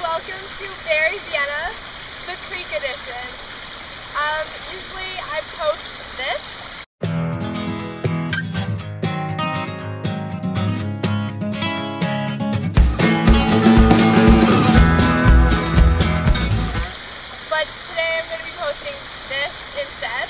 welcome to Barry Vienna, the Creek edition. Usually I post this. But today I'm going to be posting this instead.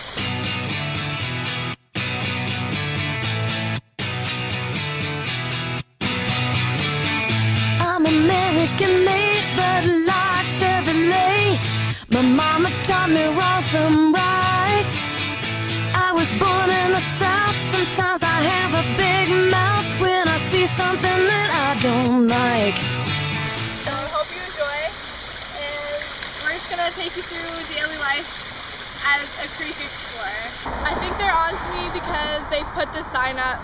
I'm American made, but like Chevrolet. My mama taught me wrong from right. I was born in the South. Sometimes I have a big mouth when I see something that I don't like. So I hope you enjoy, and we're just gonna take you through daily life as a creek explorer. I think they're on to me because they put this sign up.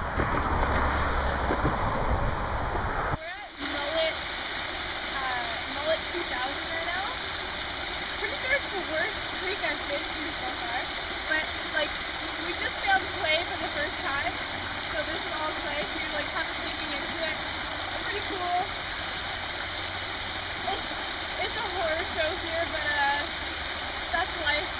Mullet 2000 right now. Pretty sure it's the worst creek I've been to so far, but like we just found clay for the first time, so this is all clay, so you're like kind of sinking into it. It's pretty cool. It's a horror show here, but that's life.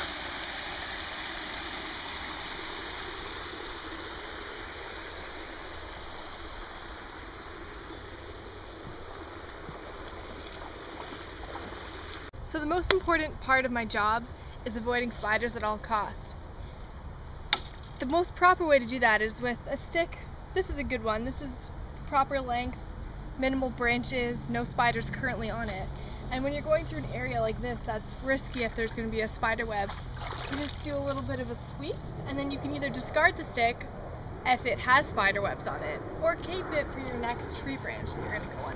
So the most important part of my job is avoiding spiders at all costs. The most proper way to do that is with a stick. This is a good one. This is proper length, minimal branches, no spiders currently on it. And when you're going through an area like this that's risky if there's going to be a spider web, you just do a little bit of a sweep, and then you can either discard the stick if it has spider webs on it, or keep it for your next tree branch that you're going to go on.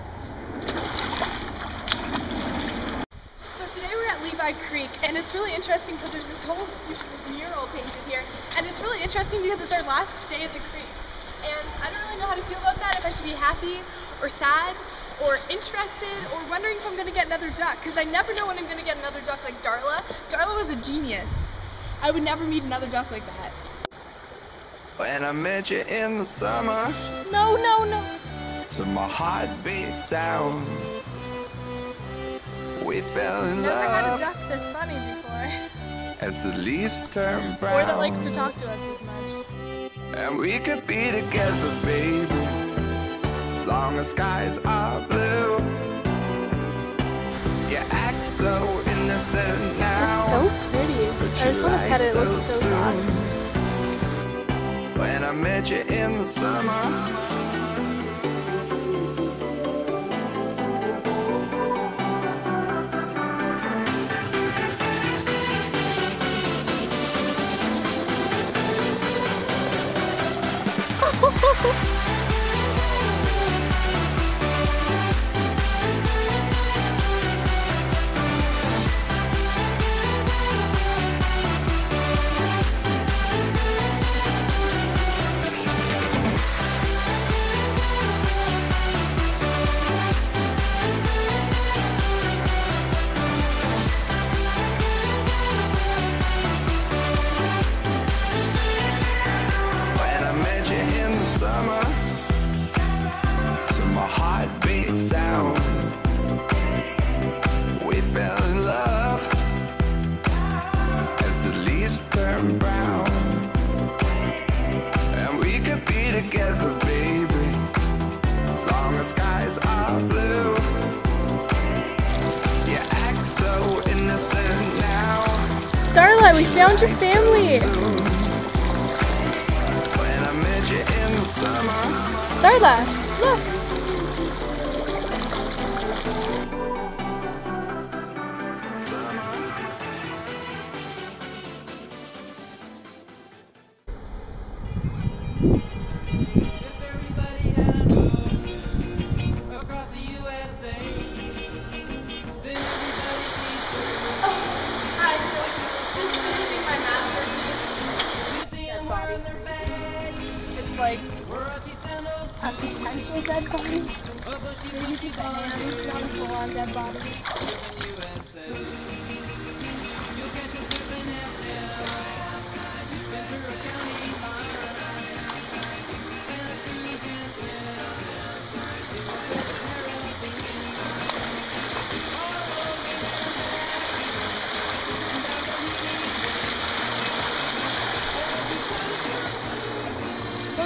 Today we're at Levi Creek, and it's really interesting because there's this whole mural painted here, and it's really interesting because it's our last day at the creek, and I don't really know how to feel about that, if I should be happy or sad or interested or wondering if I'm going to get another duck, because I never know when I'm going to get another duck like Darla. Darla was a genius. I would never meet another duck like that. When I met you in the summer, No. to my heartbeat sound, we fell in Never had a love duck this funny before. as the leaves turn brown. Or that likes to talk to us as much. And we could be together, baby, as long as skies are blue. You act so innocent now, It's so pretty. I but just you want to lied pet it. It so looks so soft. soon. When I met you in the summer, to my heartbeat sound, we fell in love as the leaves turn brown. And we could be together, baby, as long as skies are blue. You act so innocent now. Darla, we found your family. When I met you in the summer, Darla, look. Like a potential dead body. Maybe just a hand, not a full-on dead body.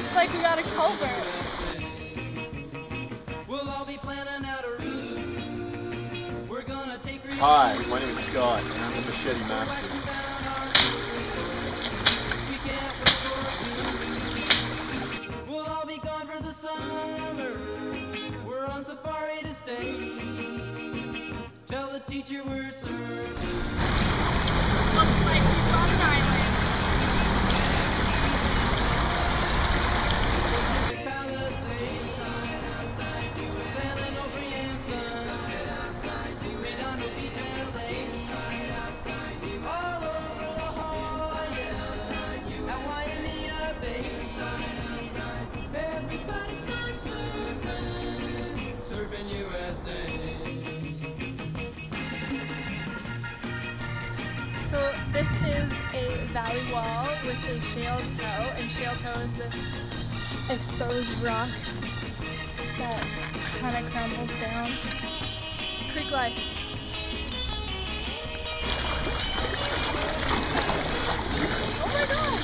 Looks like we got a culvert. We'll all be planning out a route. We're gonna take Hi, my name is Scott, and I'm the Machete Master. We'll all be gone for the summer. We're on safari to stay. Tell the teacher we're serving. Looks like we've got an island. Surfing USA. So this is a valley wall with a shale toe, and shale toe is this exposed rock that kind of crumbles down. Creek life. Oh my god!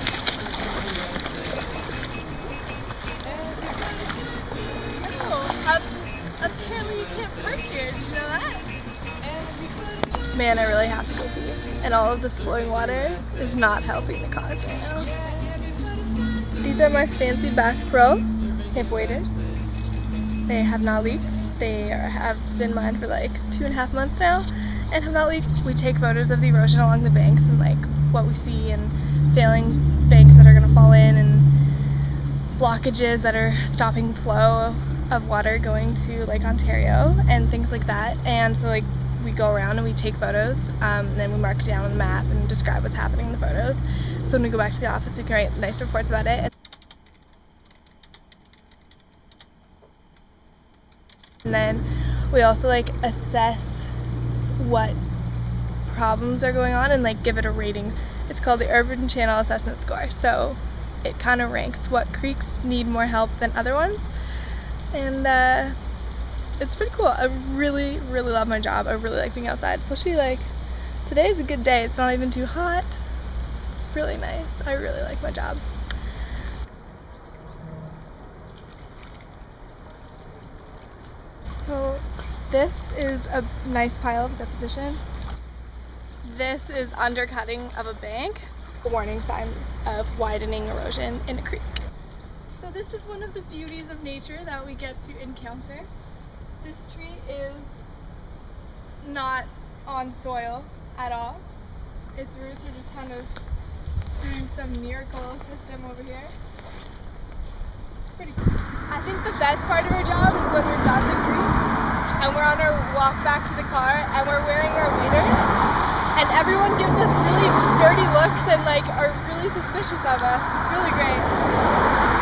Oh, apparently you can't park here. Did you know that? Man, I really have to go pee. And all of this flowing water is not helping the cause right now. These are my fancy Bass Pro hip waders. They have not leaked. They have been mine for like 2.5 months now and have not leaked. We take photos of the erosion along the banks and like what we see and failing banks that are gonna fall in and blockages that are stopping flow of water going to Lake Ontario and things like that. And so like we go around and we take photos, and then we mark it down on the map and describe what's happening in the photos. So when we go back to the office, we can write nice reports about it. And then we also like assess what problems are going on and like give it a rating. It's called the Urban Channel Assessment Score. So it kind of ranks what creeks need more help than other ones. And it's pretty cool. I really, really love my job. I really like being outside, especially like today's a good day. It's not even too hot. It's really nice. I really like my job. So this is a nice pile of deposition. This is undercutting of a bank, a warning sign of widening erosion in a creek. So this is one of the beauties of nature that we get to encounter. This tree is not on soil at all. Its roots are just kind of doing some miracle system over here. It's pretty cool. I think the best part of our job is when we're done the creek and we're on our walk back to the car and we're wearing our waders and everyone gives us really dirty looks and like are really suspicious of us. It's really great.